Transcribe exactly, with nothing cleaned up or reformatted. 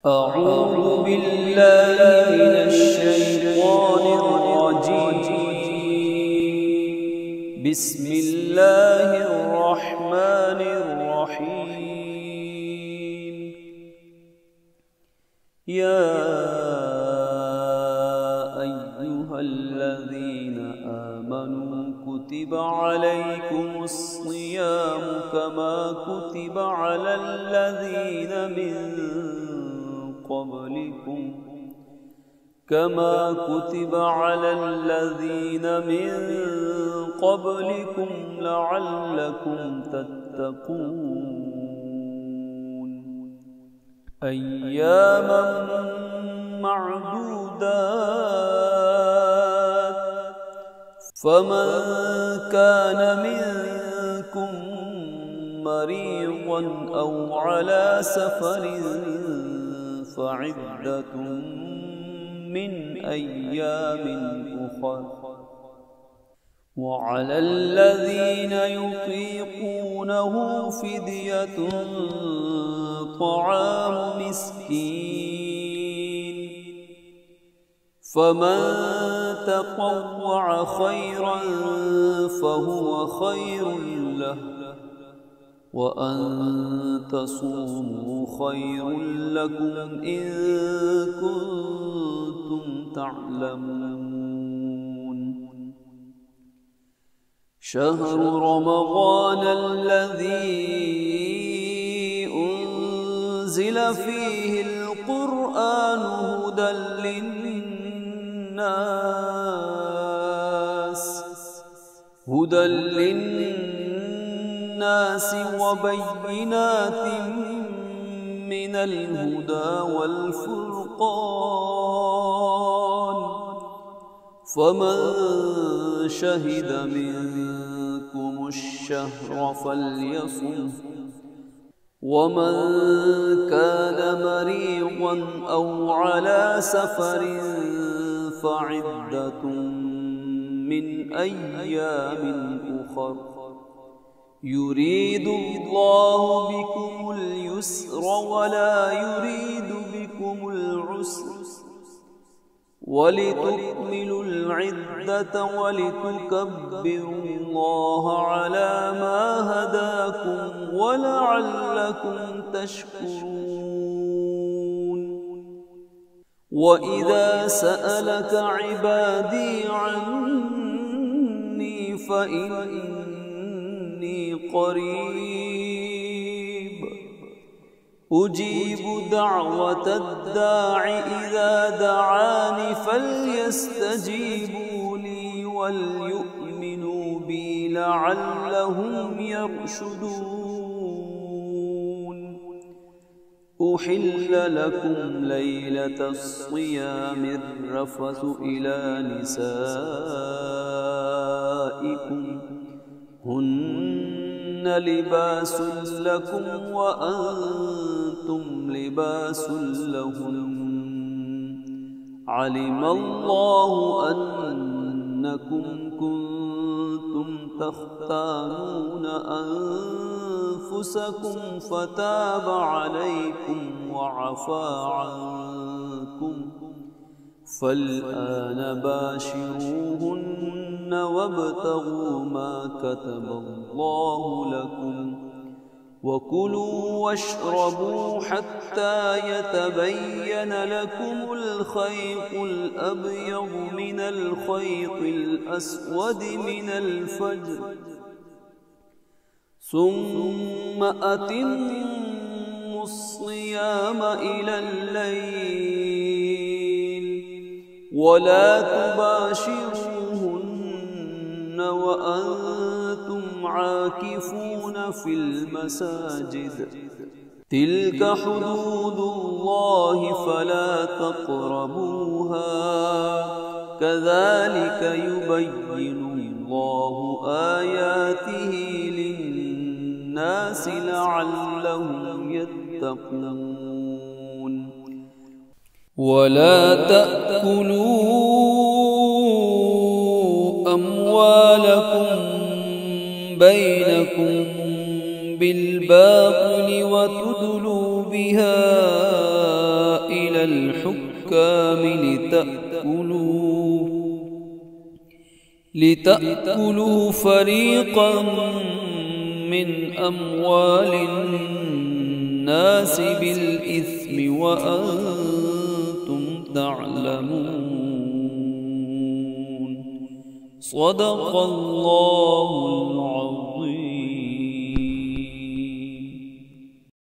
أعوذ بالله من الشيطان الرجيم. بسم الله الرحمن الرحيم. يا أيها الذين آمنوا كتب عليكم الصيام كما كتب على الذين من قبلكم كما كتب على الذين من قبلكم لعلكم تتقون. أياما معدودات، فمن كان منكم مريضا أو على سفر فعدة من أيام أخر، وعلى الذين يطيقونه فدية طعام مسكين، فمن تطوع خيرا فهو خير له، وأن تصوموا خير لكم إن كنتم تعلمون. شهر رمضان الذي أنزل فيه القرآن هدى للناس هدى للناس وبينات من الهدى والفرقان، فمن شهد منكم الشهر فليصم، ومن كان مريضا أو على سفر فعدة من أيام أخر. يريد الله بكم اليسر ولا يريد بكم العسر، ولتكملوا العدة ولتكبروا الله على ما هداكم ولعلكم تشكرون. وإذا سألك عبادي عني فإني قريب أجيب دعوة الداع إذا دعاني فليستجيبوا لي وليؤمنوا بي لعلهم يرشدون. أحل لكم ليلة الصيام الرفث إلى نسائكم هن لباس لكم وأنتم لباس لهن، علم الله أنكم كنتم تختانون أنفسكم فتاب عليكم وعفى عنكم، فالآن باشروهن وابتغوا ما كتب الله لكم، وكلوا واشربوا حتى يتبين لكم الخيط الأبيض من الخيط الأسود من الفجر، ثم أتموا الصيام إلى الليل، ولا تباشروهن وأنتم عاكفون في المساجد، تلك حدود الله فلا تقربوها، كذلك يبين الله آياته للناس لعلهم يتقون. ولا تأكلوا أموالكم بينكم بالباطل وتدلوا بها الحكام لتأكلوا لتأكلوا فريقا من أموال الناس بالإثم وأنتم تعلمون. صدق الله العظيم.